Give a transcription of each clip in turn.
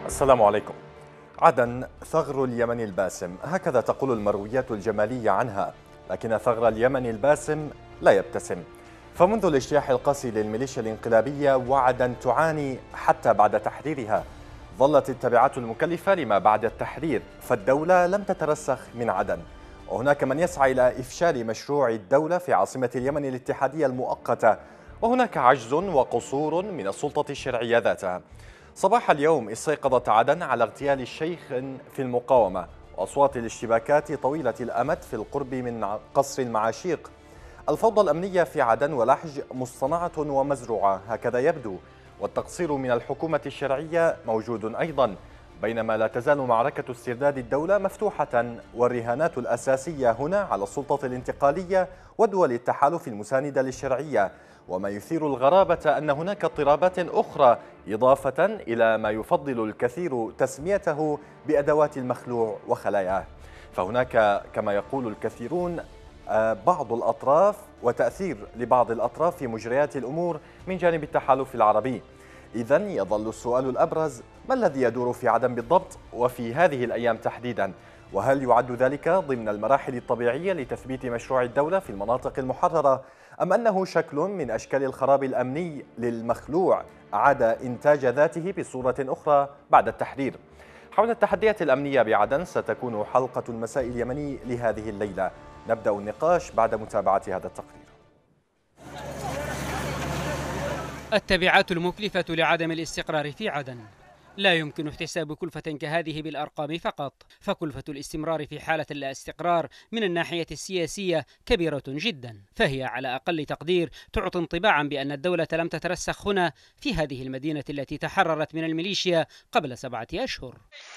السلام عليكم. عدن ثغر اليمن الباسم، هكذا تقول المرويات الجمالية عنها، لكن ثغر اليمن الباسم لا يبتسم. فمنذ الاجتياح القاسي للميليشيا الانقلابية وعدن تعاني حتى بعد تحريرها. ظلت التبعات المكلفة لما بعد التحرير، فالدولة لم تترسخ من عدن، وهناك من يسعى إلى إفشال مشروع الدولة في عاصمة اليمن الاتحادية المؤقتة، وهناك عجز وقصور من السلطة الشرعية ذاتها. صباح اليوم استيقظت عدن على اغتيال الشيخ في المقاومة وأصوات الاشتباكات طويلة الأمد في القرب من قصر المعاشيق. الفوضى الأمنية في عدن ولحج مصطنعة ومزروعة، هكذا يبدو، والتقصير من الحكومة الشرعية موجود أيضا، بينما لا تزال معركة استرداد الدولة مفتوحة، والرهانات الأساسية هنا على السلطة الانتقالية ودول التحالف المساندة للشرعية. وما يثير الغرابة أن هناك اضطرابات أخرى إضافة إلى ما يفضل الكثير تسميته بأدوات المخلوع وخلاياه. فهناك كما يقول الكثيرون بعض الأطراف وتأثير لبعض الأطراف في مجريات الأمور من جانب التحالف العربي. إذن يظل السؤال الأبرز: ما الذي يدور في عدن بالضبط وفي هذه الأيام تحديدا؟ وهل يعد ذلك ضمن المراحل الطبيعية لتثبيت مشروع الدولة في المناطق المحررة، أم أنه شكل من أشكال الخراب الأمني للمخلوع عاد إنتاج ذاته بصورة أخرى بعد التحرير؟ حول التحديات الأمنية بعدن ستكون حلقة المساء اليمني لهذه الليلة. نبدأ النقاش بعد متابعة هذا التقرير. التبعات المكلفة لعدم الاستقرار في عدن. لا يمكن احتساب كلفة كهذه بالأرقام فقط، فكلفة الاستمرار في حالة اللا استقرار من الناحية السياسية كبيرة جدا، فهي على أقل تقدير تعطي انطباعا بأن الدولة لم تترسخ هنا في هذه المدينة التي تحررت من الميليشيا قبل 7 أشهر.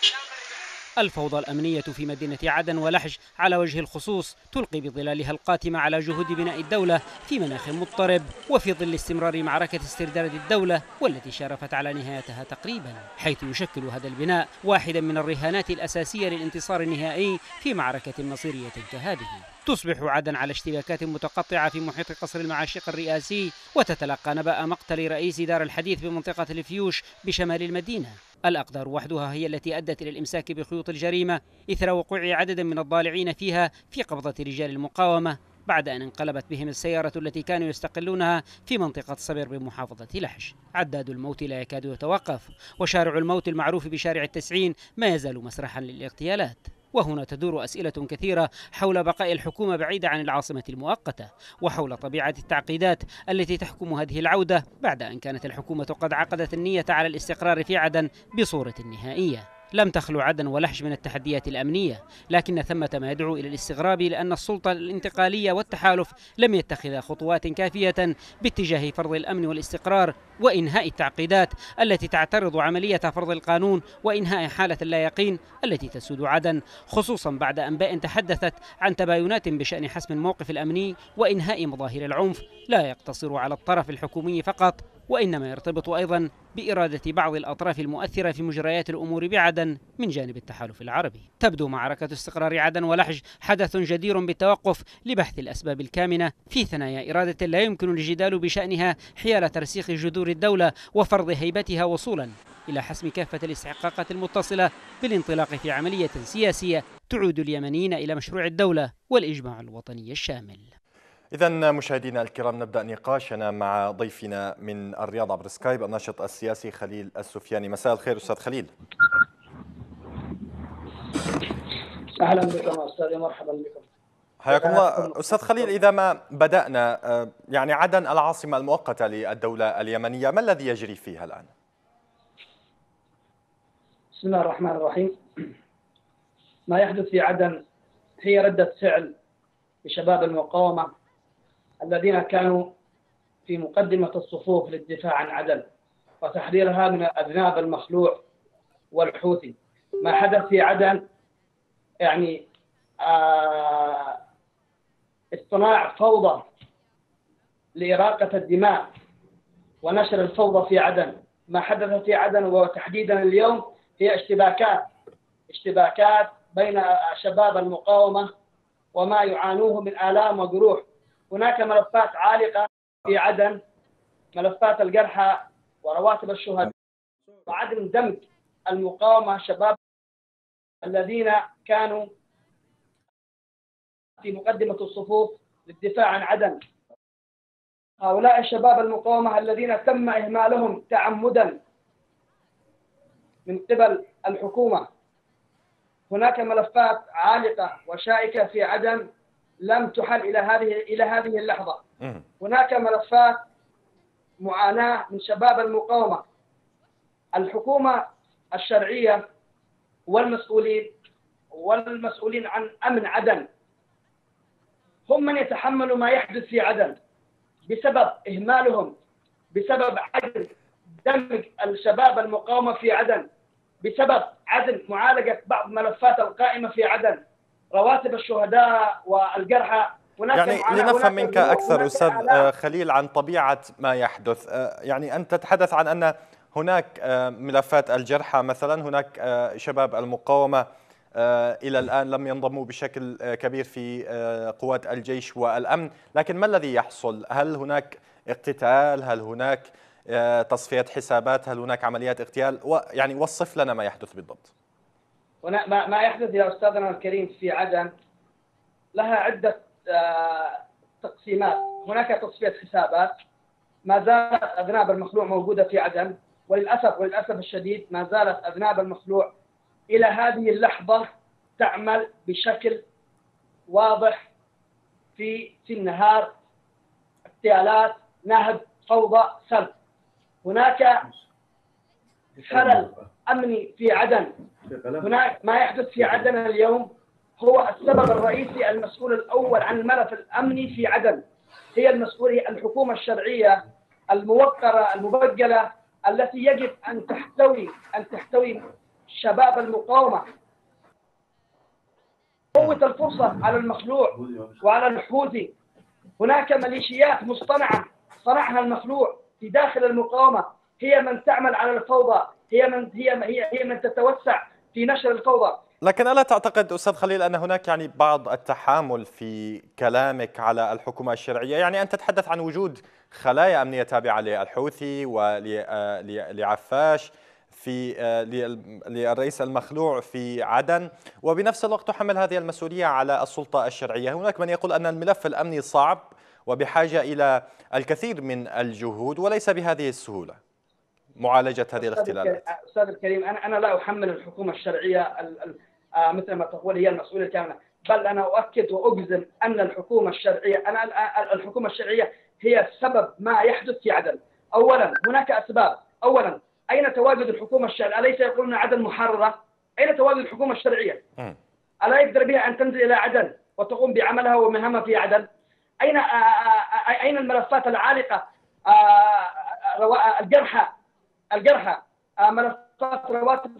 الفوضى الأمنية في مدينة عدن ولحج على وجه الخصوص تلقي بظلالها القاتمة على جهود بناء الدولة في مناخ مضطرب، وفي ظل استمرار معركة استرداد الدولة والتي شارفت على نهايتها تقريبا، حيث يشكل هذا البناء واحدا من الرهانات الأساسية للانتصار النهائي في معركة مصيرية كهذه. تصبح عدن على اشتباكات متقطعة في محيط قصر المعاشيق الرئاسي، وتتلقى نبأ مقتل رئيس دار الحديث بمنطقة الفيوش بشمال المدينة. الأقدار وحدها هي التي أدت إلى الإمساك بخيوط الجريمة إثر وقوع عدد من الضالعين فيها في قبضة رجال المقاومة، بعد أن انقلبت بهم السيارة التي كانوا يستقلونها في منطقة صبر بمحافظة لحج. عداد الموت لا يكاد يتوقف، وشارع الموت المعروف بشارع التسعين ما يزال مسرحا للاغتيالات. وهنا تدور أسئلة كثيرة حول بقاء الحكومة بعيدة عن العاصمة المؤقتة، وحول طبيعة التعقيدات التي تحكم هذه العودة بعد أن كانت الحكومة قد عقدت النية على الاستقرار في عدن بصورة نهائية. لم تخلو عدن ولحج من التحديات الأمنية، لكن ثمة ما يدعو إلى الاستغراب لأن السلطة الانتقالية والتحالف لم يتخذا خطوات كافية باتجاه فرض الأمن والاستقرار وإنهاء التعقيدات التي تعترض عملية فرض القانون، وإنهاء حالة اللا يقين التي تسود عدن، خصوصا بعد أنباء تحدثت عن تباينات بشأن حسم الموقف الأمني وإنهاء مظاهر العنف لا يقتصر على الطرف الحكومي فقط، وإنما يرتبط أيضا بإرادة بعض الأطراف المؤثرة في مجريات الأمور بعدن من جانب التحالف العربي. تبدو معركة استقرار عدن ولحج حدث جدير بالتوقف لبحث الأسباب الكامنة في ثنايا إرادة لا يمكن الجدال بشأنها حيال ترسيخ جذور الدولة وفرض هيبتها وصولا إلى حسم كافة الاستحقاقات المتصلة بالانطلاق في عملية سياسية تعود اليمنيين إلى مشروع الدولة والإجماع الوطني الشامل. إذن مشاهدينا الكرام، نبدأ نقاشنا مع ضيفنا من الرياض عبر سكايب، الناشط السياسي خليل السفياني. مساء الخير أستاذ خليل. أهلا بكم أستاذ، مرحبا بكم. حياكم الله أستاذ خليل. إذا ما بدأنا يعني عدن العاصمة المؤقتة للدولة اليمنية، ما الذي يجري فيها الآن؟ بسم الله الرحمن الرحيم. ما يحدث في عدن هي ردة فعل لشباب المقاومة الذين كانوا في مقدمة الصفوف للدفاع عن عدن وتحريرها من أذناب المخلوع والحوثي. ما حدث في عدن يعني اصطناع فوضى لإراقة الدماء ونشر الفوضى في عدن. ما حدث في عدن وتحديدا اليوم هي اشتباكات بين شباب المقاومة وما يعانوه من آلام وجروح. هناك ملفات عالقة في عدن، ملفات الجرحى ورواتب الشهداء وعدم دمج المقاومة، شباب الذين كانوا في مقدمة الصفوف للدفاع عن عدن. هؤلاء الشباب المقاومة الذين تم إهمالهم تعمدا من قبل الحكومة. هناك ملفات عالقة وشائكة في عدن لم تحل إلى هذه اللحظة. هناك ملفات معاناة من شباب المقاومة. الحكومة الشرعية والمسؤولين عن أمن عدن هم من يتحملوا ما يحدث في عدن بسبب إهمالهم، بسبب عدم دمج الشباب المقاومة في عدن، بسبب عدم معالجة بعض ملفات القائمة في عدن، رواتب الشهداء والجرحى. يعني لنفهم منك أكثر أستاذ خليل عن طبيعة ما يحدث. يعني أنت تتحدث عن أن هناك ملفات الجرحى مثلا، هناك شباب المقاومة إلى الآن لم ينضموا بشكل كبير في قوات الجيش والأمن، لكن ما الذي يحصل؟ هل هناك اقتتال؟ هل هناك تصفية حسابات؟ هل هناك عمليات اغتيال؟ يعني وصف لنا ما يحدث بالضبط. ما يحدث يا أستاذنا الكريم في عدن لها عدة تقسيمات. هناك تصفية حسابات، ما زالت أذناب المخلوع موجودة في عدن، وللأسف الشديد ما زالت أذناب المخلوع إلى هذه اللحظة تعمل بشكل واضح في النهار، اغتيالات، نهب، فوضى، سلب. هناك خلل أمني في عدن. هناك ما يحدث في عدن اليوم هو السبب الرئيسي. المسؤول الأول عن الملف الأمني في عدن هي المسؤولية الحكومة الشرعية الموقرة المبجلة التي يجب أن تحتوي شباب المقاومة. قوة الفرصة على المخلوع وعلى الحوثي. هناك ميليشيات مصطنعة صنعها المخلوع في داخل المقاومة، هي من تعمل على الفوضى، هي من تتوسع في نشر الفوضى. لكن ألا تعتقد أستاذ خليل أن هناك يعني بعض التحامل في كلامك على الحكومة الشرعية؟ يعني أنت تتحدث عن وجود خلايا أمنية تابعة للحوثي ولعفاش في للرئيس المخلوع في عدن، وبنفس الوقت تحمل هذه المسؤولية على السلطة الشرعية. هناك من يقول أن الملف الأمني صعب وبحاجة إلى الكثير من الجهود وليس بهذه السهولة معالجة هذه الاختلالات. أستاذ الكريم، أنا لا أحمل الحكومة الشرعية مثل ما تقول هي المسؤولية الكاملة، بل أنا أؤكد وأجزم أن الحكومة الشرعية هي سبب ما يحدث في عدن. أولا هناك أسباب. أولا أين تواجد الحكومة الشرعية؟ أليس يقولون عدن محررة؟ أين تواجد الحكومة الشرعية؟ ألا يقدر بها أن تنزل إلى عدن وتقوم بعملها ومهامها في عدن؟ أين الملفات العالقة؟ الجرحى، ملفات رواتب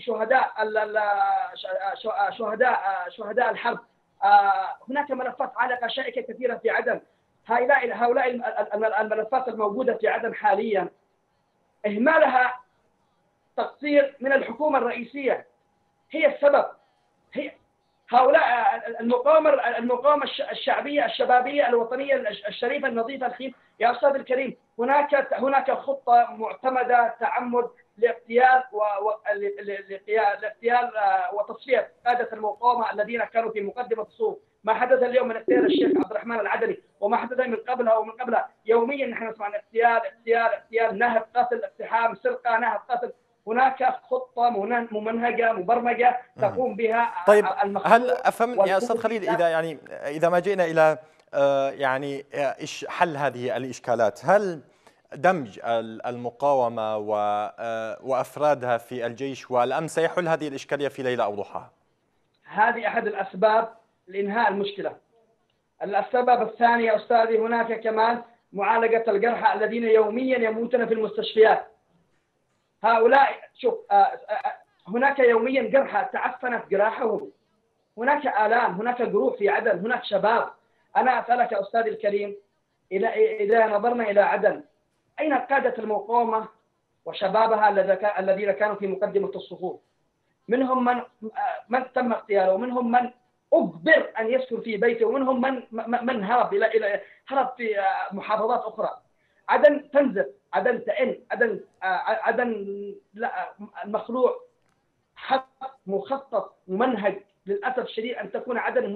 شهداء الحرب. هناك ملفات عالقة شائكة كثيرة في عدن. هؤلاء الملفات الموجودة في عدن حاليا إهمالها تقصير من الحكومة الرئيسية، هي السبب. هؤلاء المقاومة الشعبية الشبابية الوطنية الشريفة النظيفة الخيم. يا أستاذ الكريم، هناك خطة معتمدة تعمد لاغتيال وتصفية قادة المقاومة الذين كانوا في مقدمة الصفوف. ما حدث اليوم من اغتيال الشيخ عبد الرحمن العدلي وما حدث من قبلها يوميا نحن نسمع عن اغتيال، نهب، قتل، اقتحام، سرقة، نهب، قتل. هناك خطة ممنهجة مبرمجة تقوم بها. طيب هل أفهم يا أستاذ خليل إذا ما جئنا إلى يعني حل هذه الإشكالات، هل دمج المقاومة وأفرادها في الجيش والأمن سيحل هذه الإشكالية في ليلة أو ضحاها؟ هذه أحد الأسباب لإنهاء المشكلة. السبب الثاني يا أستاذي هناك كمان معالجة الجرحى الذين يوميا يموتون في المستشفيات. هؤلاء هناك يوميا جرحى تعفنت جراحهم، هناك آلام، هناك جروح في عدن، هناك شباب. أنا أسألك يا أستاذي الكريم، إذا نظرنا إلى عدن أين قادة المقاومة وشبابها الذين كانوا في مقدمة الصفوف؟ منهم من تم اغتياله، ومنهم من أجبر أن يسكن في بيته، ومنهم من هرب في محافظات أخرى. عدن تنزف، عدن تئن، عدن المخلوع مخطط ممنهج للاسف الشديد ان تكون عدن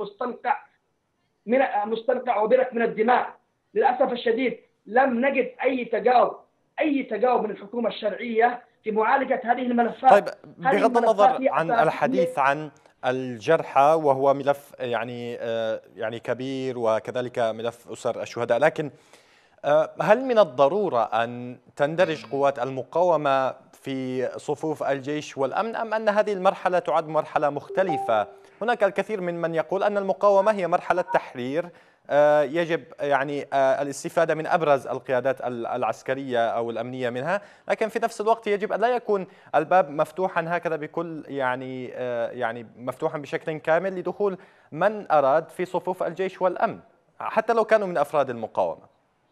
مستنقع وبرك من الدماء. للاسف الشديد لم نجد اي تجاوب من الحكومه الشرعيه في معالجه هذه الملفات. طيب، بغض النظر عن الحديث عن الجرحى وهو ملف يعني كبير، وكذلك ملف أسر الشهداء، لكن هل من الضرورة أن تندرج قوات المقاومة في صفوف الجيش والأمن، أم أن هذه المرحلة تعد مرحلة مختلفة؟ هناك الكثير من يقول أن المقاومة هي مرحلة تحرير، يجب يعني الاستفادة من أبرز القيادات العسكرية أو الأمنية منها، لكن في نفس الوقت يجب أن لا يكون الباب مفتوحا هكذا بكل يعني مفتوحا بشكل كامل لدخول من أراد في صفوف الجيش والأمن حتى لو كانوا من أفراد المقاومة.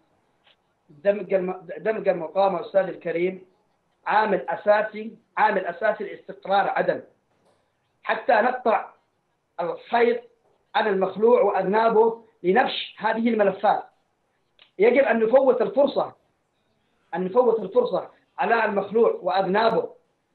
دمج المقاومة أستاذ الكريم عامل أساسي لاستقرار عدن، حتى نقطع الخيط عن المخلوع وأذنابه لنفش هذه الملفات. يجب أن نفوت الفرصة على المخلوع وأذنابه،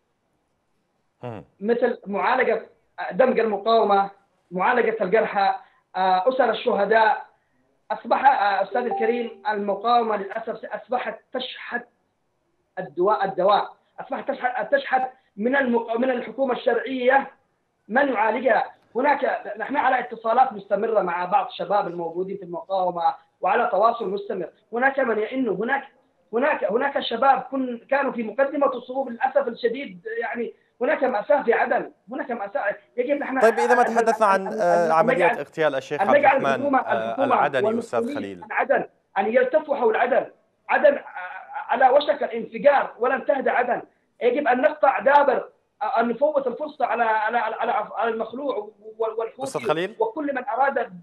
مثل معالجة دمج المقاومة، معالجة الجرحى، أسر الشهداء. أصبح أستاذ الكريم المقاومة للأسف أصبحت تشحت الدواء، أصبحت تشحت من الحكومة الشرعية من يعالجها. نحن على اتصالات مستمرة مع بعض الشباب الموجودين في المقاومة وعلى تواصل مستمر. هناك من يئن، هناك شباب كانوا في مقدمة الصفوف. للأسف الشديد يعني هناك مأساة في عدن، هناك مأساة. يجب نحن طيب، إذا ما تحدثنا عن عملية اغتيال الشيخ عبد الرحمن العدني أستاذ خليل، عدن أن يلتفوا حول عدن على وشك الانفجار ولن تهدى عدن. يجب أن نقطع دابر، أن نفوت الفرصة على المخلوع والحوثي وكل من أراد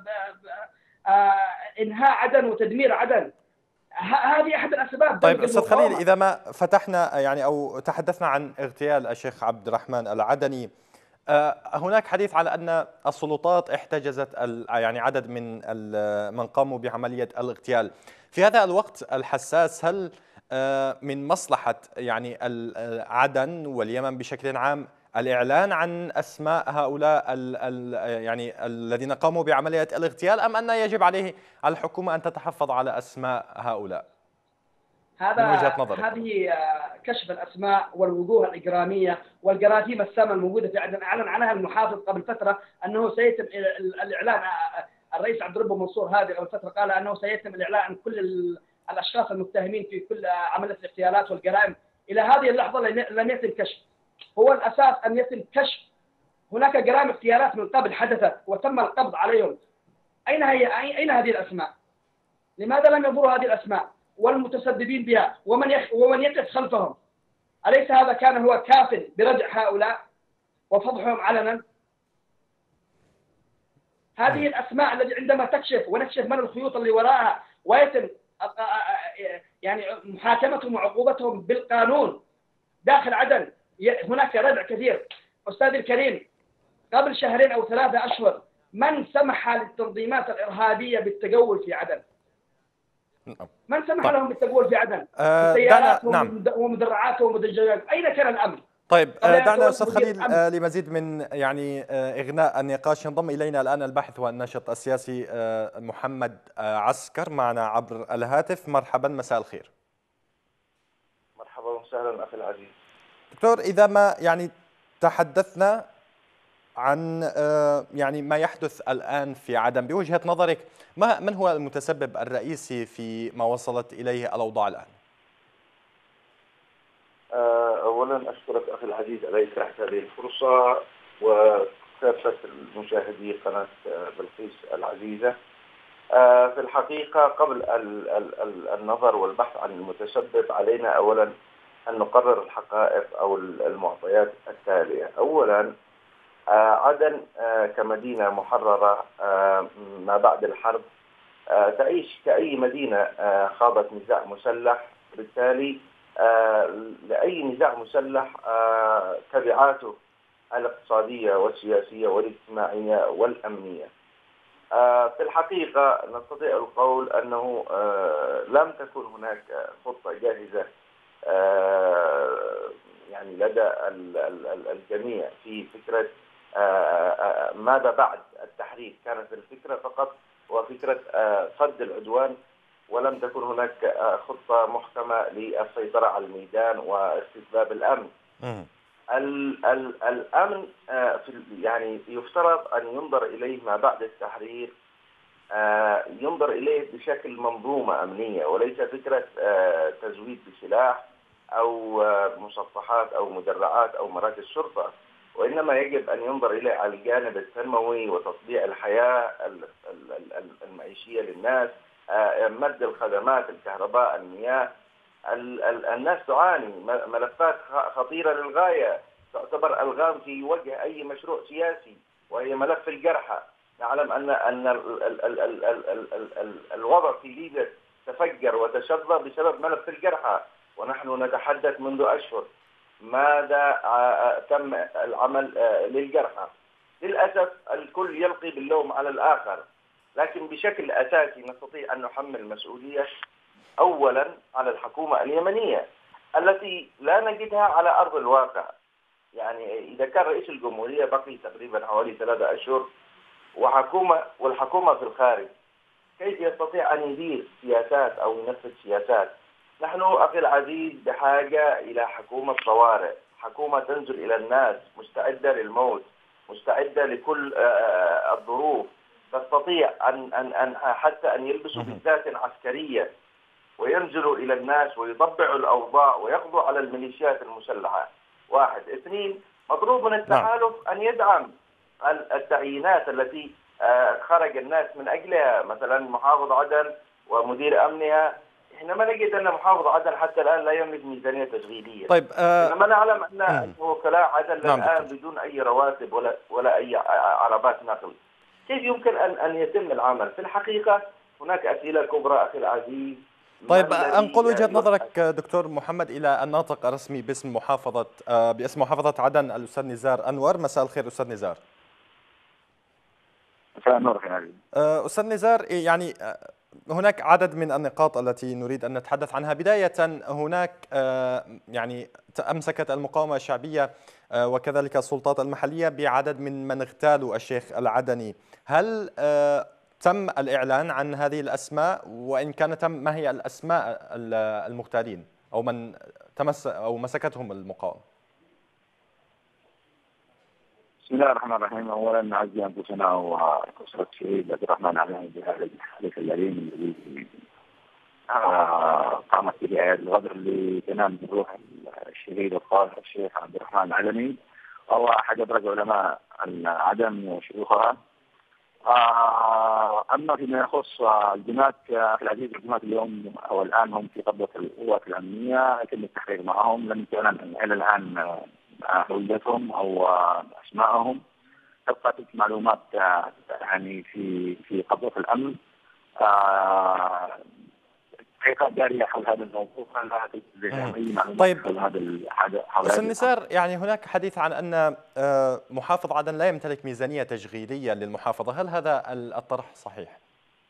إنهاء عدن وتدمير عدن. هذه أحد الأسباب. طيب أستاذ خليل، إذا ما فتحنا يعني أو تحدثنا عن اغتيال الشيخ عبد الرحمن العدني، هناك حديث على أن السلطات احتجزت يعني عدد من قاموا بعملية الاغتيال. في هذا الوقت الحساس، هل من مصلحة يعني عدن واليمن بشكل عام الإعلان عن أسماء هؤلاء يعني الذين قاموا بعملية الاغتيال، أم أن يجب على الحكومة أن تتحفظ على أسماء هؤلاء؟ هذه كشف الأسماء والوجوه الإجرامية والجراثيم السامة الموجودة في عدن أعلن عنها المحافظ قبل فترة أنه سيتم الإعلان. الرئيس عبد الرب منصور هذه قبل فترة قال أنه سيتم الإعلان عن كل الأشخاص المتهمين في كل عملية الاغتيالات والجرائم. إلى هذه اللحظة لم يتم كشف. هو الأساس أن يتم كشف. هناك جرائم اغتيالات من قبل حدثت وتم القبض عليهم. أين هذه الأسماء؟ لماذا لم يظهروا هذه الأسماء والمتسببين بها ومن يقف خلفهم؟ أليس هذا كان هو كاف بردع هؤلاء وفضحهم علنا؟ هذه الأسماء التي عندما تكشف ونكشف من الخيوط اللي وراءها ويتم يعني محاكمتهم وعقوبتهم بالقانون داخل عدن. هناك ردع كثير. أستاذ الكريم، قبل 2 أو 3 أشهر من سمح للتنظيمات الإرهابية بالتجول في عدن؟ من سمح لهم بالتجول في عدن؟ سيارات ومدرعات ومدججات. أين كان الأمن؟ طيب، دعنا أستاذ خليل لمزيد من يعني إغناء النقاش ينضم إلينا الآن الباحث والناشط السياسي محمد عسكر معنا عبر الهاتف. مرحبا، مساء الخير. مرحبا وسهلا أخي العزيز. دكتور، إذا ما يعني تحدثنا عن يعني ما يحدث الآن في عدن بوجهة نظرك، من هو المتسبب الرئيسي في ما وصلت إليه الأوضاع الآن؟ أولا أشكرك أخي العزيز على إتاحة هذه الفرصة وكافة المشاهدي قناة بلقيس العزيزة. في الحقيقة قبل النظر والبحث عن المتسبب علينا أولا أن نقرر الحقائق أو المعطيات التالية. أولا، عدن كمدينة محررة ما بعد الحرب تعيش كأي مدينة خاضت نزاع مسلح، بالتالي لأي نزاع مسلح تبعاته الاقتصادية والسياسية والاجتماعية والأمنية. في الحقيقة نستطيع القول أنه لم تكن هناك خطة جاهزة يعني لدى الجميع في فكرة ماذا بعد التحرير. كانت الفكرة فقط وفكرة صد العدوان، ولم تكن هناك خطة محكمة للسيطرة على الميدان واستتباب الأمن. الأمن يعني يفترض أن ينظر إليه ما بعد التحرير، ينظر إليه بشكل منظومة أمنية، وليس فكرة تزويد بسلاح أو مصفحات أو مدرعات أو مراكز شرطة، وإنما يجب أن ينظر إليه على الجانب التنموي وتطبيع الحياة المعيشية للناس، مد الخدمات، الكهرباء، المياه. الناس تعاني، ملفات خطيرة للغاية تعتبر ألغام في وجه أي مشروع سياسي، وهي ملف الجرحى. نعلم أن الوضع في ليبيا تفجر وتشظى بسبب ملف الجرحى، ونحن نتحدث منذ أشهر ماذا تم العمل للجرحى. للأسف الكل يلقي باللوم على الآخر، لكن بشكل أساسي نستطيع أن نحمل مسؤولية أولا على الحكومة اليمنية التي لا نجدها على أرض الواقع. يعني إذا كان رئيس الجمهورية بقي تقريبا حوالي 3 أشهر والحكومة في الخارج، كيف يستطيع أن يدير سياسات أو ينفذ سياسات؟ نحن أخي العزيز بحاجة إلى حكومة طوارئ، حكومة تنزل إلى الناس مستعدة للموت، مستعدة لكل الظروف، تستطيع أن حتى أن يلبسوا بدلات عسكرية وينزلوا إلى الناس ويطبعوا الأوضاع ويقضوا على الميليشيات المسلحة. 1. 2. مطلوب من التحالف أن يدعم التعيينات التي خرج الناس من أجلها، مثلا محافظ عدن ومدير أمنها. احنا ما نجد أن محافظ عدن حتى الآن لا يملك ميزانية تشغيلية. طيب إنما نعلم أن وكلاء عدن الآن بدون أي رواتب ولا أي عربات نقل. كيف يمكن أن يتم العمل؟ في الحقيقة هناك أسئلة كبرى أخي العزيز. طيب أنقل وجهة نظرك دكتور محمد إلى الناطق الرسمي باسم محافظة عدن، الأستاذ نزار أنور. مساء الخير أستاذ نزار. مساء النور. أستاذ نزار، يعني هناك عدد من النقاط التي نريد أن نتحدث عنها. بداية هناك يعني أمسكت المقاومة الشعبية وكذلك السلطات المحلية بعدد من اغتالوا الشيخ العدني. هل تم الإعلان عن هذه الأسماء؟ وإن كان تم، ما هي الأسماء المغتالين أو من مسكتهم المقاومة؟ بسم الله الرحمن الرحيم. أولا نعزي أنفسنا وأسرة الشهيد عبد الرحمن علي بهذا الحدث الأليم الذي قامت به آيات الغدر اللي تنام بروح الشهيد الطاهر الشيخ عبد الرحمن العلمي، وهو أحد أبرز علماء عدن وشيوخها. أما فيما يخص الجماعات في العزيز، الجماعات اليوم أو الآن هم في قبضة القوات الأمنية، يتم التحقيق معهم. لم تعلن إلى الآن هويتهم أو أسمائهم، تبقى تلك معلومات يعني في قبضة الأمن. تحقيقات جارية حول هذا الموضوع. طيب أستاذ نزار، يعني هناك حديث عن أن محافظ عدن لا يمتلك ميزانية تشغيلية للمحافظة، هل هذا الطرح صحيح؟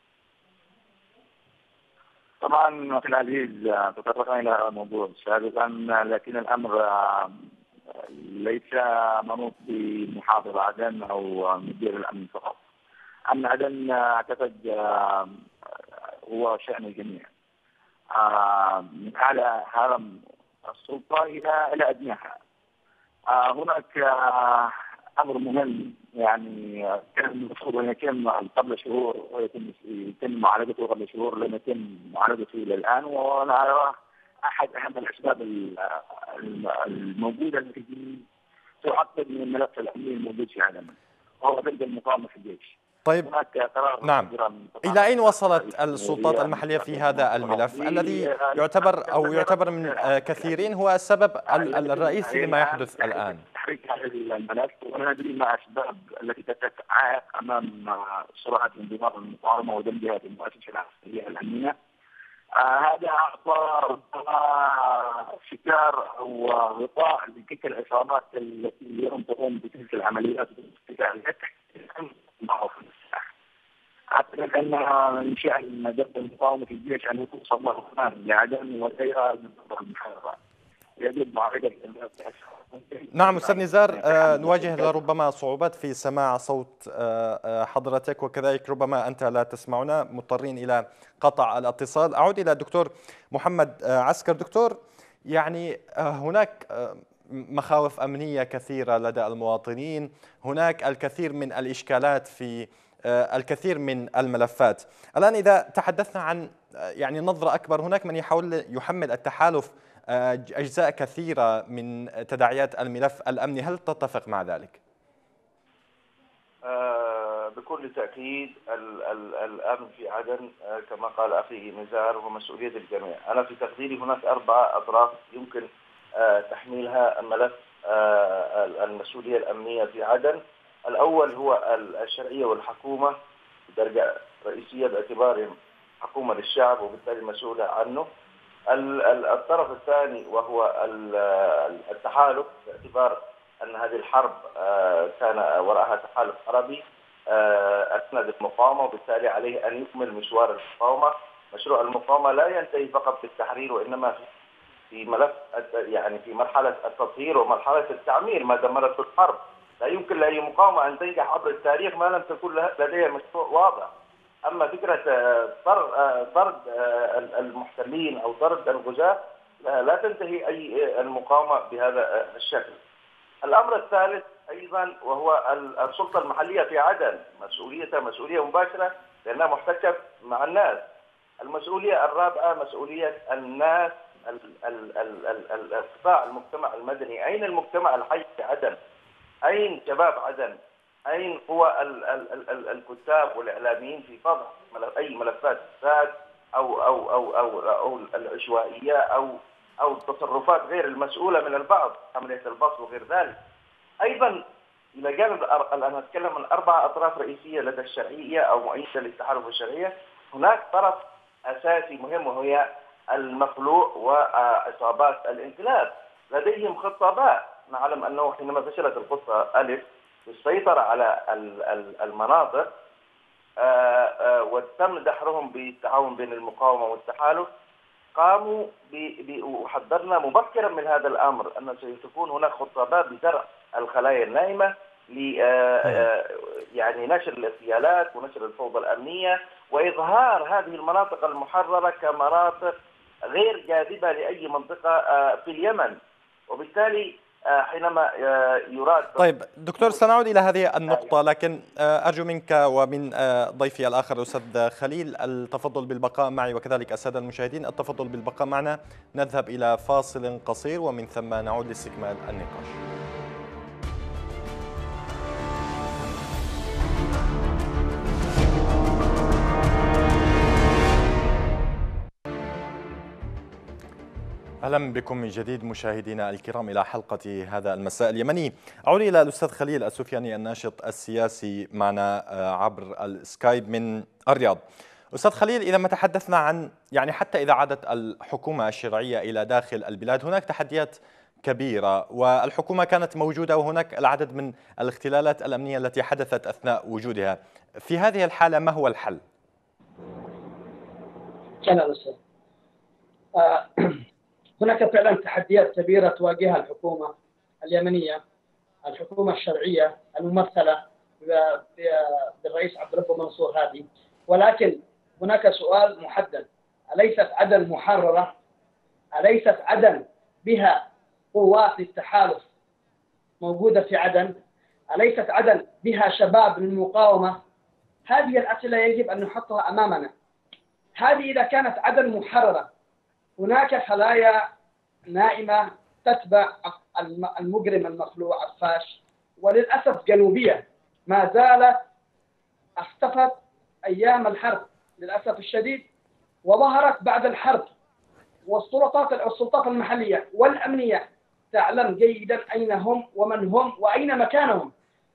طبعا في العزيز تطرقنا إلى موضوع سابقا، لكن الأمر ليس منوط بمحافظ عدن أو مدير الأمن فقط. أمن عدن أعتقد هو شأن الجميع، من أعلى هرم السلطة إلى أدناها. هناك أمر مهم، يعني كان المفروض أن يتم قبل شهور ويتم معالجته قبل شهور، لم يتم معالجته إلى الآن. وأنا أرى أحد أهم الأسباب الموجودة التي تعقد من الملف الأمني الموجود في عدن، وهو ضد المقاومة في الجيش. طيب نعم، إلى أين وصلت السلطات المحلية في هذا الملف الذي يعتبر من كثيرين هو السبب الرئيسي لما يحدث الآن؟ تحريك هذا الملف، ولا ندري ما الأسباب التي تتعائق أمام سرعة انضمام المقاومة ودمجها في المؤسسة العسكرية الأمنية. هذا أعطى شكار أو غطاء لتلك العصابات التي اليوم تقوم بتلك العمليات أعتقد أن من شأن ضد المقاومة في الجيش أن توصل هناك لعدن وغيرها من المحاربة. يجب معالجة. نعم أستاذ نزار، نواجه لربما صعوبات في سماع صوت حضرتك، وكذلك ربما أنت لا تسمعنا، مضطرين إلى قطع الاتصال. أعود إلى الدكتور محمد عسكر. دكتور، يعني هناك مخاوف أمنية كثيرة لدى المواطنين، هناك الكثير من الإشكالات في الكثير من الملفات. الآن إذا تحدثنا عن يعني نظرة أكبر، هناك من يحمل التحالف أجزاء كثيرة من تداعيات الملف الأمني، هل تتفق مع ذلك؟ بكل تأكيد الأمن في عدن كما قال أخي نزار هو مسؤولية الجميع. أنا في تقديري هناك 4 أطراف يمكن تحميلها ملف المسؤولية الأمنية في عدن. الأول هو الشرعية والحكومة بدرجة رئيسية باعتبارهم حكومة للشعب وبالتالي مسؤولة عنه. الطرف الثاني وهو التحالف باعتبار أن هذه الحرب كان وراءها تحالف عربي أسند المقاومة وبالتالي عليه أن يكمل مشوار المقاومة. مشروع المقاومة لا ينتهي فقط بالتحرير وإنما في ملف يعني في مرحلة التطهير ومرحلة التعمير ما دمرته الحرب. لا يمكن لأي مقاومة أن تنجح عبر التاريخ ما لم تكن لديها مشروع واضح. أما فكرة طرد المحتلين أو طرد الغزاة لا تنتهي أي المقاومة بهذا الشكل. الأمر الثالث أيضا وهو السلطة المحلية في عدن، مسؤوليتها مسؤولية مباشرة لأنها محتكة مع الناس. المسؤولية الرابعة مسؤولية الناس، قطاع المجتمع المدني. أين المجتمع الحي في عدن؟ أين شباب عدن؟ أين هو الكتاب والإعلاميين في وضع أي ملفات فساد أو العشوائية أو التصرفات غير المسؤولة من البعض، عملية البص وغير ذلك. أيضا إلى جانب أنا أتكلم عن 4 أطراف رئيسية لدى الشرعية أو مؤيدة للتحالف الشرعية. هناك طرف أساسي مهم وهي المخلوع وعصابات الانقلاب. لديهم خطة باء. نعلم أنه حينما فشلت الخطة ألف السيطرة على المناطق وتم دحرهم بالتعاون بين المقاومة والتحالف، قاموا وحذرنا مبكرا من هذا الأمر أن سيكون هناك خطة باء بزرع الخلايا النائمة يعني نشر الاغتيالات ونشر الفوضى الأمنية وإظهار هذه المناطق المحررة كمناطق غير جاذبة لأي منطقة في اليمن. وبالتالي حينما يراد. طيب دكتور، سنعود إلى هذه النقطة، لكن أرجو منك ومن ضيفي الآخر الأستاذ خليل التفضل بالبقاء معي، وكذلك السادة المشاهدين التفضل بالبقاء معنا. نذهب إلى فاصل قصير ومن ثم نعود لاستكمال النقاش. أهلا بكم من جديد مشاهدينا الكرام إلى حلقة هذا المساء اليمني. أعود إلى الأستاذ خليل السفياني الناشط السياسي معنا عبر السكايب من الرياض. أستاذ خليل، إذا ما تحدثنا عن يعني حتى إذا عادت الحكومة الشرعية إلى داخل البلاد هناك تحديات كبيرة، والحكومة كانت موجودة وهناك العدد من الاختلالات الأمنية التي حدثت أثناء وجودها. في هذه الحالة ما هو الحل؟ هناك فعلا تحديات كبيرة تواجهها الحكومة اليمنية، الحكومة الشرعية الممثلة بالرئيس عبد الرب منصور هادي، ولكن هناك سؤال محدد: أليست عدن محررة؟ أليست عدن بها قوات التحالف موجودة في عدن؟ أليست عدن بها شباب للمقاومة؟ هذه الأسئلة يجب أن نحطها أمامنا. هذه إذا كانت عدن محررة، هناك خلايا نائمة تتبع المجرم المخلوع عفاش، وللأسف جنوبية ما زالت اختفت أيام الحرب للأسف الشديد، وظهرت بعد الحرب. والسلطات المحلية والأمنية تعلم جيدا أين هم ومن هم وأين مكانهم.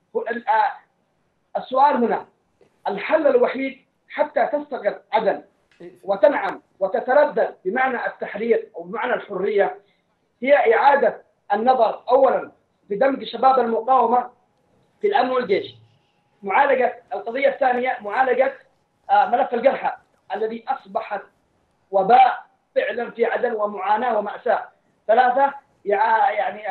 السؤال هنا: الحل الوحيد حتى تستقر عدن وتنعم وتتردد بمعنى التحرير أو بمعنى الحرية هي إعادة النظر أولا بدمج شباب المقاومة في الأمن والجيش، معالجة القضية الثانية معالجة ملف الجرحى الذي أصبحت وباء فعلا في عدن ومعاناة ومأساة. 3 يعني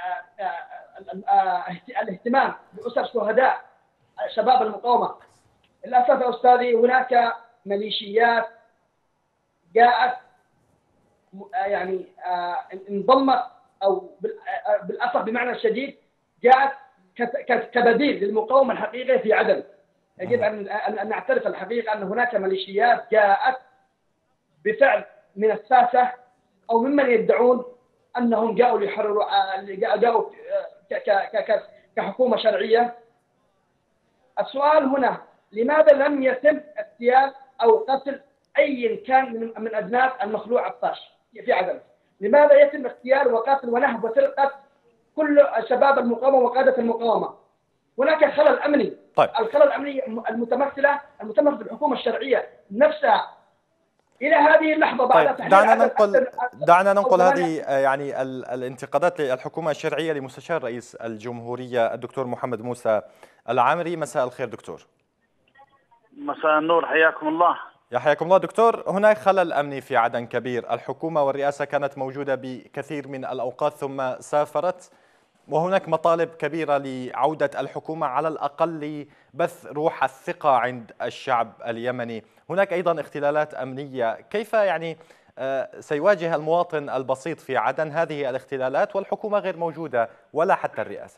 الاهتمام بأسر شهداء شباب المقاومة. للأسف يا أستاذي هناك ميليشيات جاءت يعني انضمت أو بالأصح بمعنى الشديد جاءت كبديل للمقاومة الحقيقية في عدن. يجب أن نعترف الحقيقة أن هناك ميليشيات جاءت بفعل من الساسة أو ممن يدعون أنهم جاءوا ليحرروا جاءوا كحكومة شرعية. السؤال هنا لماذا لم يتم اغتيال أو قتل أي كان من أبناء المخلوع الطاش في عدن؟ لماذا يتم اغتيال وقتل ونهب وسرقة كل شباب المقاومة وقادة المقاومة؟ هناك خلل أمني. طيب. الخلل الأمني المتمثل في الحكومة الشرعية نفسها إلى هذه اللحظة بعد طيب. تحرير دعنا ننقل هذه يعني الانتقادات للحكومة الشرعية لمستشار رئيس الجمهورية الدكتور محمد موسى العامري. مساء الخير دكتور. مساء النور، حياكم الله. يحياكم الله دكتور. هناك خلل أمني في عدن كبير، الحكومة والرئاسة كانت موجودة بكثير من الأوقات ثم سافرت، وهناك مطالب كبيرة لعودة الحكومة على الأقل لبث روح الثقة عند الشعب اليمني. هناك أيضا اختلالات أمنية، كيف يعني سيواجه المواطن البسيط في عدن هذه الاختلالات والحكومة غير موجودة ولا حتى الرئاسة؟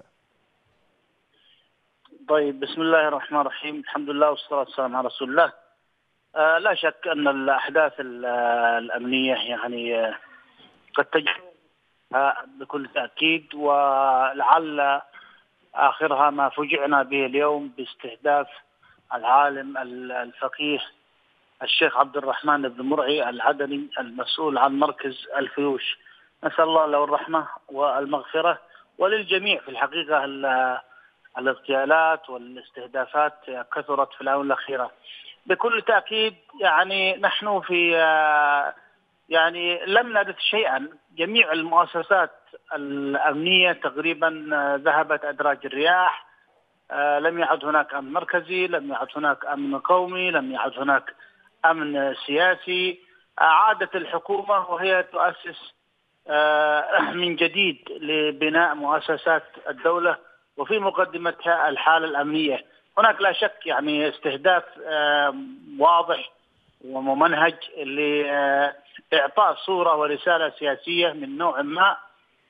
طيب، بسم الله الرحمن الرحيم، الحمد لله والصلاة والسلام على رسول الله. لا شك أن الأحداث الأمنية يعني قد تجد بكل تأكيد، ولعل آخرها ما فوجئنا به اليوم باستهداف العالم الفقيه الشيخ عبد الرحمن بن مرعي العدني المسؤول عن مركز الفيوش. نسأل الله له الرحمة والمغفرة، وللجميع في الحقيقة الاغتيالات والاستهدافات كثرت في الآونة الأخيرة. بكل تأكيد يعني نحن في يعني لم نرث شيئا، جميع المؤسسات الأمنية تقريبا ذهبت أدراج الرياح. لم يعد هناك أمن مركزي، لم يعد هناك أمن قومي، لم يعد هناك أمن سياسي. عادت الحكومة وهي تؤسس من جديد لبناء مؤسسات الدولة، وفي مقدمتها الحالة الأمنية. هناك لا شك يعني استهداف واضح وممنهج لإعطاء صورة ورسالة سياسية من نوع ما.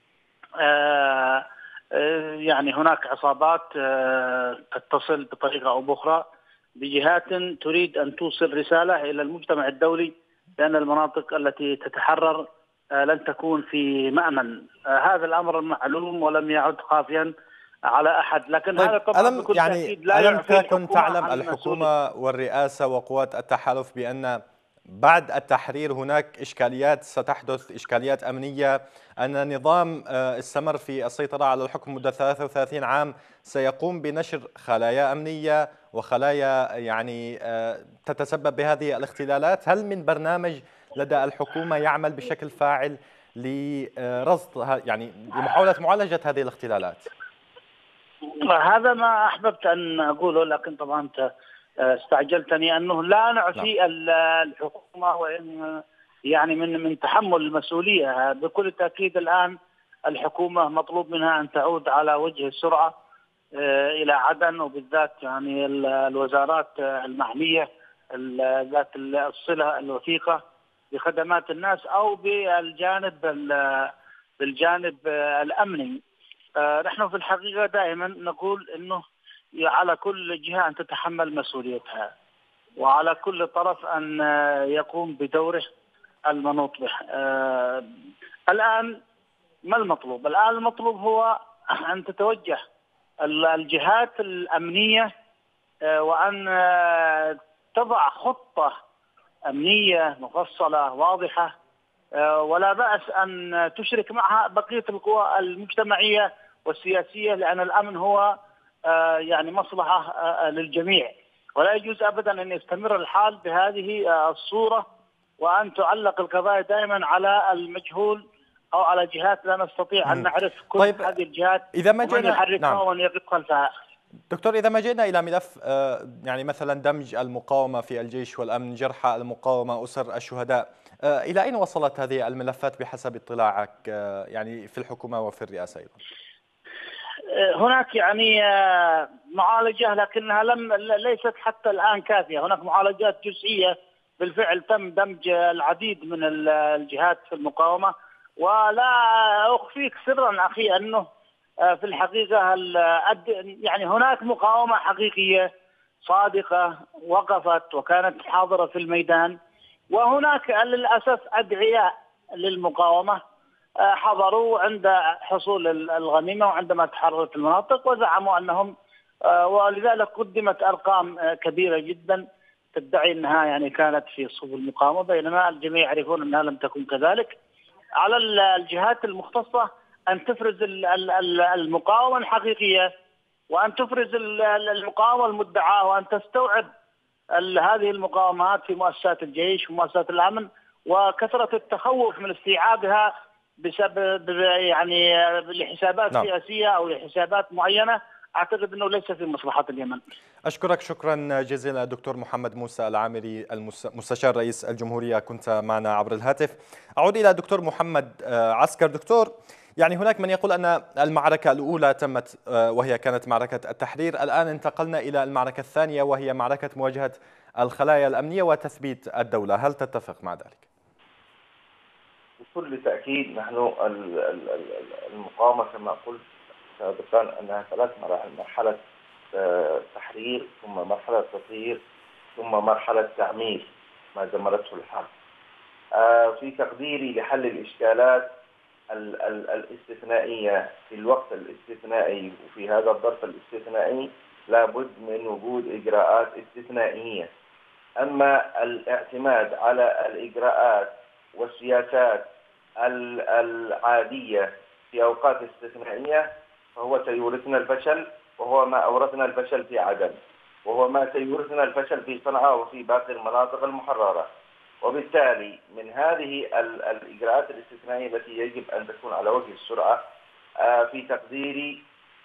يعني هناك عصابات تتصل بطريقة أو بأخرى بجهات تريد أن توصل رسالة إلى المجتمع الدولي بأن المناطق التي تتحرر لن تكون في مأمن. هذا الأمر معلوم ولم يعد خافيا على أحد، لكن طيب، هذا طبعا بكل تأكيد لا ألم يعفي تكن تعلم الحكومة والرئاسة وقوات التحالف بأن بعد التحرير هناك إشكاليات ستحدث، إشكاليات أمنية، أن النظام استمر في السيطرة على الحكم مدة 33 عام سيقوم بنشر خلايا أمنية وخلايا يعني تتسبب بهذه الاختلالات؟ هل من برنامج لدى الحكومة يعمل بشكل فاعل لرصد يعني لمحاولة معالجة هذه الاختلالات؟ هذا ما أحببت أن أقوله، لكن طبعا أنت استعجلتني. أنه لا نعفي الحكومة، وإن يعني من تحمل المسؤولية. بكل تأكيد الآن الحكومة مطلوب منها أن تعود على وجه السرعة إلى عدن، وبالذات يعني الوزارات المعنية ذات الصلة الوثيقة بخدمات الناس أو بالجانب الأمني. نحن في الحقيقة دائما نقول أنه على كل جهة أن تتحمل مسؤوليتها، وعلى كل طرف أن يقوم بدوره المنوط به. الآن ما المطلوب؟ الآن المطلوب هو أن تتوجه الجهات الأمنية وأن تضع خطة أمنية مفصلة واضحة، ولا بأس أن تشرك معها بقية القوى المجتمعية والسياسية، لأن الأمن هو يعني مصلحة للجميع، ولا يجوز أبدا أن يستمر الحال بهذه الصورة، وأن تعلق القضايا دائما على المجهول أو على جهات لا نستطيع أن نعرف كل هذه الجهات ومن يحركها ومن يقف خلفها. دكتور، إذا ما جئنا إلى ملف يعني مثلا دمج المقاومة في الجيش والأمن، جرحى المقاومة، أسر الشهداء، إلى أين وصلت هذه الملفات بحسب اطلاعك يعني في الحكومة وفي الرئاسة أيضا؟ هناك يعني معالجة، لكنها ليست حتى الآن كافية. هناك معالجات جزئية بالفعل، تم دمج العديد من الجهات في المقاومة. ولا أخفيك سرا أخي أنه في الحقيقة يعني هناك مقاومة حقيقية صادقة وقفت وكانت حاضرة في الميدان، وهناك للأسف أدعياء للمقاومة حضروا عند حصول الغنيمة وعندما تحررت المناطق وزعموا أنهم ولذلك قدمت أرقام كبيرة جدا تدعي أنها يعني كانت في صفوف المقاومة، بينما الجميع يعرفون أنها لم تكن كذلك. على الجهات المختصة أن تفرز المقاومة الحقيقية، وأن تفرز المقاومة المدعاة، وأن تستوعب هذه المقاومات في مؤسسات الجيش ومؤسسات الأمن، وكثرة التخوف من استيعابها بسبب يعني لحسابات سياسية أو لحسابات معينة، أعتقد أنه ليس في مصلحة اليمن. أشكرك شكرا جزيلا الدكتور محمد موسى العامري مستشار رئيس الجمهورية، كنت معنا عبر الهاتف. أعود إلى الدكتور محمد عسكر. دكتور، يعني هناك من يقول أن المعركة الأولى تمت وهي كانت معركة التحرير، الآن انتقلنا إلى المعركة الثانية وهي معركة مواجهة الخلايا الأمنية وتثبيت الدولة، هل تتفق مع ذلك؟ بكل تأكيد. نحن المقاومة كما قلت سابقا أنها 3 مراحل: مرحلة تحرير، ثم مرحلة تطهير، ثم مرحلة تعمير ما دمرته الحرب. في تقديري لحل الإشكالات الاستثنائية في الوقت الاستثنائي وفي هذا الظرف الاستثنائي لابد من وجود إجراءات استثنائية. أما الاعتماد على الإجراءات والسياسات العادية في أوقات استثنائية فهو سيورثنا الفشل، وهو ما أورثنا الفشل في عدن، وهو ما سيورثنا الفشل في صنعاء وفي باقي المناطق المحررة. وبالتالي من هذه الإجراءات الاستثنائية التي يجب أن تكون على وجه السرعة في تقديري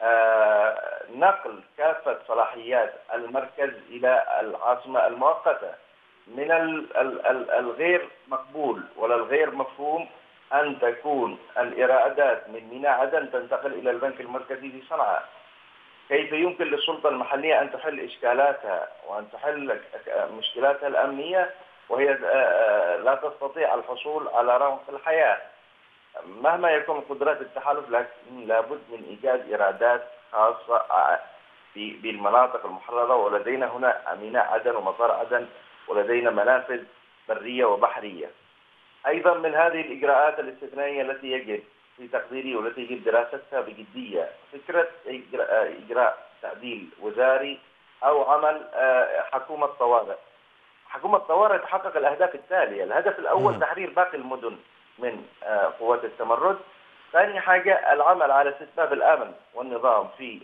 نقل كافة صلاحيات المركز إلى العاصمة المؤقتة. من الغير مقبول ولا الغير مفهوم أن تكون الإيرادات من ميناء عدن تنتقل إلى البنك المركزي في صنعاء. كيف يمكن للسلطة المحلية أن تحل إشكالاتها وأن تحل مشكلاتها الأمنية وهي لا تستطيع الحصول على رغم الحياة؟ مهما يكون قدرات التحالف، لكن لابد من إيجاد إيرادات خاصة بالمناطق المحررة. ولدينا هنا ميناء عدن ومطار عدن، ولدينا منافذ برية وبحرية. أيضا من هذه الإجراءات الاستثنائية التي يجب في تقديري والتي يجب دراستها بجدية فكرة إجراء تعديل وزاري أو عمل حكومة طوارئ. حكومة طوارئ تحقق الأهداف التالية: الهدف الأول تحرير باقي المدن من قوات التمرد. ثاني حاجة العمل على استتباب الأمن والنظام في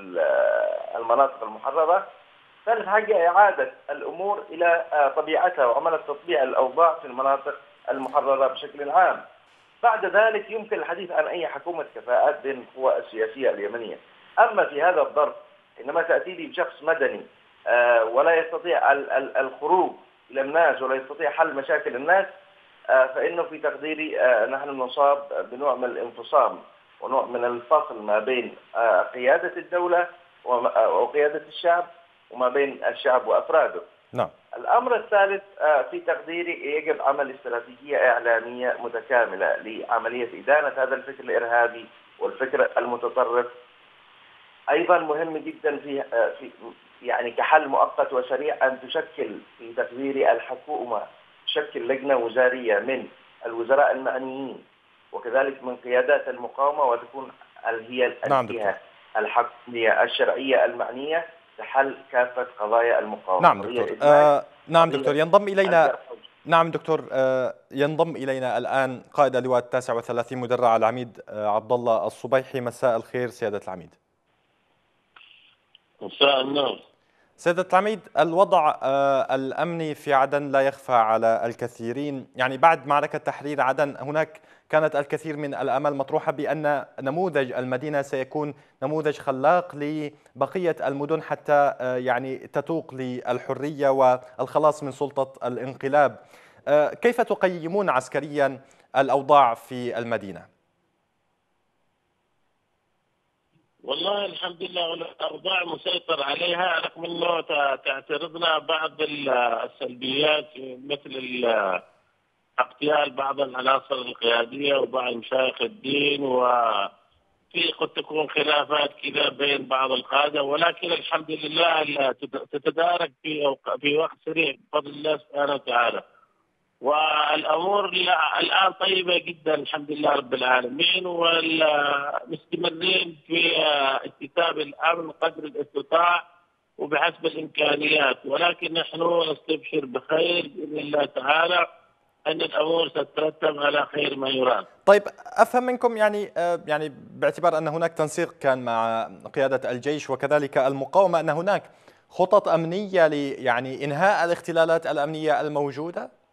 المناطق المحررة. ثالث حاجة إعادة الأمور إلى طبيعتها وعمل تطبيع الأوضاع في المناطق المحررة بشكل عام. بعد ذلك يمكن الحديث عن أي حكومة كفاءات بين القوى السياسية اليمنية. أما في هذا الظرف حينما تأتي لي بشخص مدني ولا يستطيع الخروج إلى الناس ولا يستطيع حل مشاكل الناس، فإنه في تقديري نحن نصاب بنوع من الانفصام ونوع من الفصل ما بين قيادة الدولة وقيادة الشعب وما بين الشعب وأفراده. نعم. الأمر الثالث في تقديري يجب عمل استراتيجية إعلامية متكاملة لعملية إدانة هذا الفكر الإرهابي والفكر المتطرف. أيضا مهم جدا في يعني كحل مؤقت وسريع أن تشكل في تقديري الحكومة تشكل لجنة وزارية من الوزراء المعنيين وكذلك من قيادات المقاومة، وتكون هي الجهة الحكومية الشرعية المعنية لحل كافة قضايا المقاومة. نعم دكتور. نعم دكتور، ينضم إلينا ينضم إلينا الآن قائد اللواء 39 مدرع العميد عبد الله الصبيحي. مساء الخير سيادة العميد. مساء النور. سيادة العميد، الوضع الأمني في عدن لا يخفى على الكثيرين. يعني بعد معركة تحرير عدن هناك كانت الكثير من الآمال مطروحة بأن نموذج المدينة سيكون نموذج خلاق لبقية المدن حتى يعني تتوق للحرية والخلاص من سلطة الانقلاب. كيف تقيمون عسكريا الأوضاع في المدينة؟ والله الحمد لله الأوضاع مسيطر عليها، رغم أنه تعترضنا بعض السلبيات مثل اغتيال بعض العناصر القيادية وبعض مشايخ الدين، وفي قد تكون خلافات كذا بين بعض القادة، ولكن الحمد لله تتدارك في وقت سريع بفضل الله سبحانه وتعالى. والأمور الآن طيبة جدا الحمد لله رب العالمين، والمستمرين في اكتساب الأمن قدر الاستطاع وبحسب الإمكانيات، ولكن نحن نستبشر بخير بإذن الله تعالى أن الأمور ستترتب على خير ما يرام. طيب، أفهم منكم يعني باعتبار أن هناك تنسيق كان مع قيادة الجيش وكذلك المقاومة، أن هناك خطط أمنية يعني إنهاء الاختلالات الأمنية الموجودة؟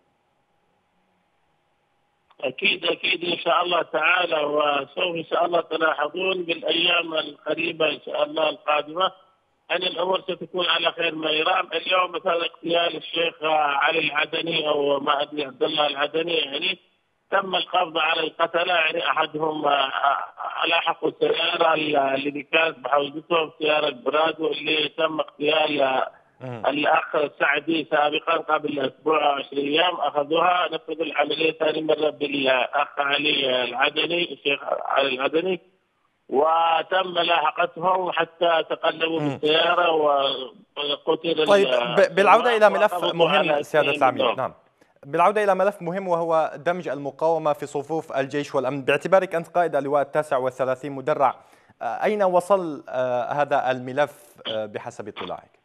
أكيد إن شاء الله تعالى، وسوف إن شاء الله تلاحظون بالأيام القريبة إن شاء الله القادمة أن الأمور ستكون على خير ما يرام. اليوم مثلا اغتيال الشيخ علي العدني أو ما أدري عبد الله العدني، يعني تم القبض على القتلة، يعني أحدهم لاحقوا السيارة اللي كانت بحوزتهم سيارة برادو اللي تم اغتيال الأخ السعدي سابقا قبل أسبوع أو 20 أيام، أخذوها نفذوا العملية ثاني مرة بالأخ علي العدني الشيخ علي العدني، وتم ملاحقتهم حتى تقلبوا بالسيارة وقتل. طيب، بالعودة إلى ملف مهم سيادة العميد، نعم، بالعودة إلى ملف مهم وهو دمج المقاومة في صفوف الجيش والأمن، باعتبارك أنت قائد اللواء 39 مدرع، أين وصل هذا الملف بحسب اطلاعك؟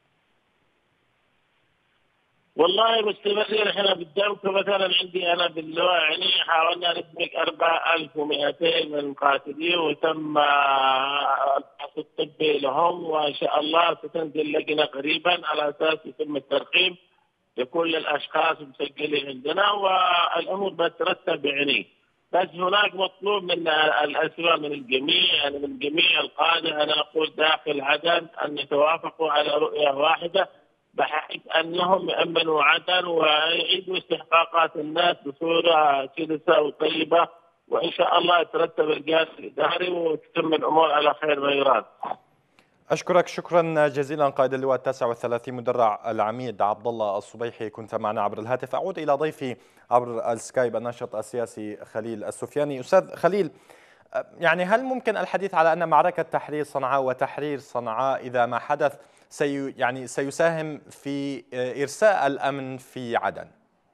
والله مستمرين احنا بالدمج، مثلا عندي انا باللواء يعني حاولنا ندمج 4200 من المقاتلين، وتم الفحص الطبي لهم، وان شاء الله ستنزل لجنه قريبا على اساس يتم الترقيم لكل الاشخاص المسجلين عندنا، والامور بتترتب يعني. بس هناك مطلوب من الاسماء من الجميع، يعني من جميع القاده، انا اقول داخل عدن ان يتوافقوا على رؤيه واحده بحيث أنهم يأمنوا عدن ويعيدوا استحقاقات الناس بصورة سلسة وطيبة، وإن شاء الله يترتب الجهاز الإداري وتتم الأمور على خير ما يراد. أشكرك شكرا جزيلا قائد اللواء 39 مدرع العميد عبد الله الصبيحي، كنت معنا عبر الهاتف. أعود إلى ضيفي عبر السكايب الناشط السياسي خليل السفياني. أستاذ خليل، يعني هل ممكن الحديث على أن معركة تحرير صنعاء وتحرير صنعاء إذا ما حدث سيساهم في إرساء الأمن في عدن؟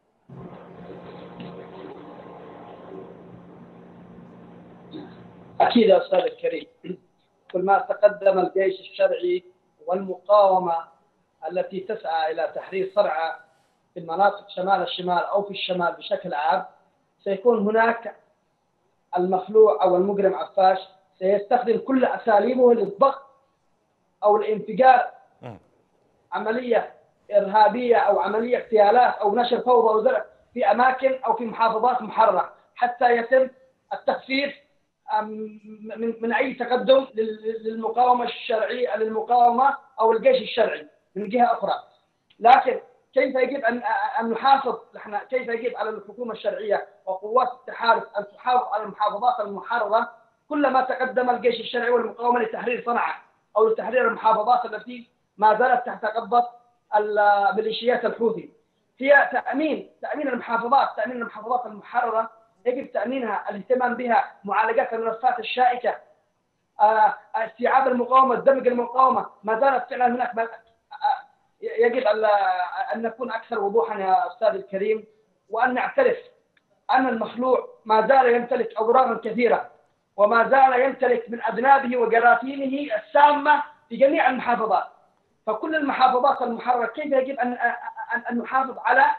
أكيد يا أستاذ الكريم، كل ما تقدم الجيش الشرعي والمقاومة التي تسعى إلى تحرير صنعاء في المناطق شمال الشمال أو في الشمال بشكل عام، سيكون هناك المخلوع أو المجرم عفاش سيستخدم كل أساليبه للضغط أو الانفجار، عملية إرهابية أو عملية اغتيالات أو نشر فوضى وزرع في أماكن أو في محافظات محررة، حتى يتم التخفيف من أي تقدم للمقاومة الشرعية، للمقاومة أو الجيش الشرعي من جهة أخرى. لكن كيف يجب أن نحافظ، كيف يجب على الحكومة الشرعية وقوات التحالف أن تحافظ على المحافظات المحررة كلما تقدم الجيش الشرعي والمقاومة لتحرير صنعاء أو لتحرير المحافظات التي ما زالت تحت قبضة الميليشيات الحوثي. هي تأمين المحافظات المحررة يجب تأمينها، الاهتمام بها، معالجة الملفات الشائكة، استيعاب المقاومة، دمج المقاومة. ما زالت فعلا هناك يجب أن نكون أكثر وضوحا يا أستاذ الكريم، وأن نعترف أن المخلوع ما زال يمتلك أوراقا كثيرة، وما زال يمتلك من أذنابه وجراثيمه السامة في جميع المحافظات. فكل المحافظات المحررة كيف يجب أن نحافظ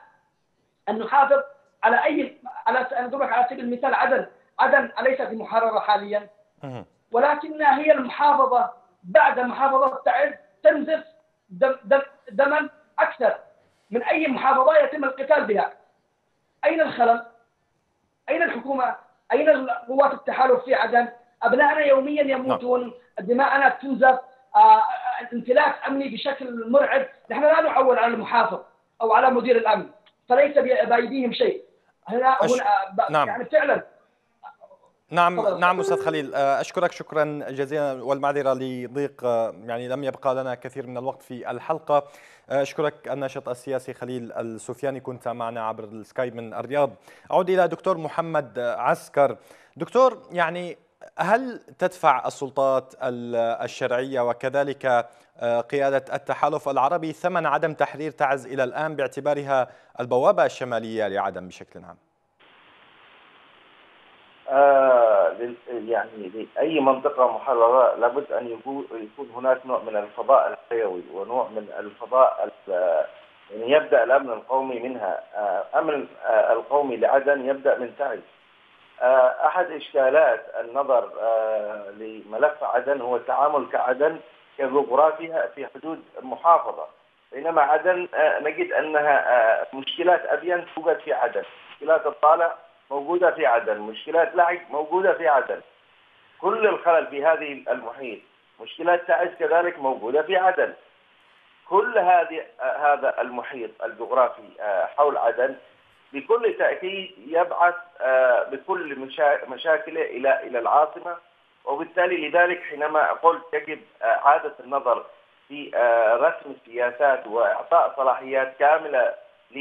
على نضرب على سبيل المثال عدن أليست محررة حاليا، ولكنها هي المحافظة بعد محافظة تعز تنزف دما أكثر من أي محافظة يتم القتال بها. أين الخلل؟ أين الحكومة؟ أين قوات التحالف في عدن؟ أبنائنا يوميا يموتون، دماءنا تنزف، انفلات أمني بشكل مرعب. نحن لا نعول على المحافظ أو على مدير الأمن، فليس بأيديهم شيء. هنا نعم. يعني فعلا. نعم أستاذ خليل، أشكرك شكرا جزيلا، والمعذرة لضيق يعني لم يبقى لنا كثير من الوقت في الحلقة. أشكرك الناشط السياسي خليل السفياني، كنت معنا عبر السكايب من الرياض. أعود إلى دكتور محمد عسكر. دكتور، يعني هل تدفع السلطات الشرعية وكذلك قيادة التحالف العربي ثمن عدم تحرير تعز إلى الآن باعتبارها البوابة الشمالية لعدن بشكل عام؟ يعني لأي منطقة محررة لابد أن يكون هناك نوع من الفضاء الحيوي ونوع من الفضاء يعني يبدأ الأمن القومي منها. أمن القومي لعدن يبدأ من تعز. أحد إشكالات النظر لملف عدن هو التعامل كعدن كجغرافيا في حدود محافظة، بينما عدن نجد أنها مشكلات أبين توجد في عدن، مشكلات الطالع موجودة في عدن، مشكلات لعج موجودة في عدن، كل الخلل في هذه المحيط، مشكلات تعز كذلك موجودة في عدن. كل هذا المحيط الجغرافي حول عدن بكل تأكيد يبعث بكل مشاكله إلى العاصمة، وبالتالي لذلك حينما قلت يجب إعادة النظر في رسم السياسات وإعطاء صلاحيات كاملة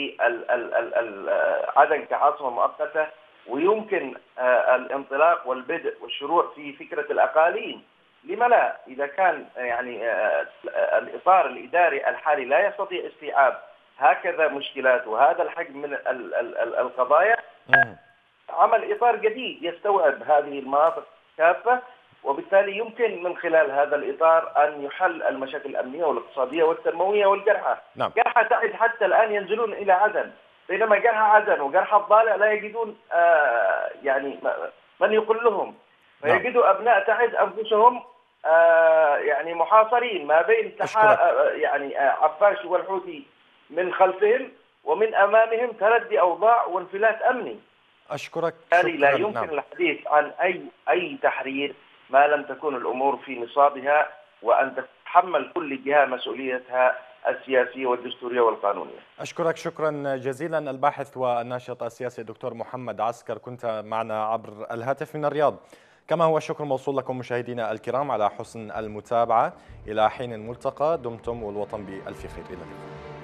لعدن كعاصمة مؤقتة، ويمكن الانطلاق والبدء والشروع في فكرة الأقاليم. لما لا؟ إذا كان يعني الإطار الإداري الحالي لا يستطيع استيعاب هكذا مشكلات وهذا الحجم من القضايا، عمل إطار جديد يستوعب هذه المناطق كافة، وبالتالي يمكن من خلال هذا الإطار أن يحل المشاكل الأمنية والاقتصادية والتنموية والجرحى. نعم. جرحى تعز حتى الآن ينزلون إلى عدن، بينما جرحى عدن وجرحى الضالع لا يجدون يعني من يقول لهم، فيجدوا أبناء تعز أنفسهم يعني محاصرين ما بين يعني عفاش والحوثي من خلفهم، ومن أمامهم تردي أوضاع وانفلات أمني. أشكرك. لا يمكن الحديث عن أي تحرير ما لم تكن الأمور في نصابها، وأن تتحمل كل جهة مسؤوليتها السياسية والدستورية والقانونية. أشكرك شكرا جزيلا الباحث والناشط السياسي الدكتور محمد عسكر، كنت معنا عبر الهاتف من الرياض. كما هو الشكر موصول لكم مشاهدينا الكرام على حسن المتابعة. إلى حين ملتقى، دمتم والوطن بألف خير. إلى اللقاء.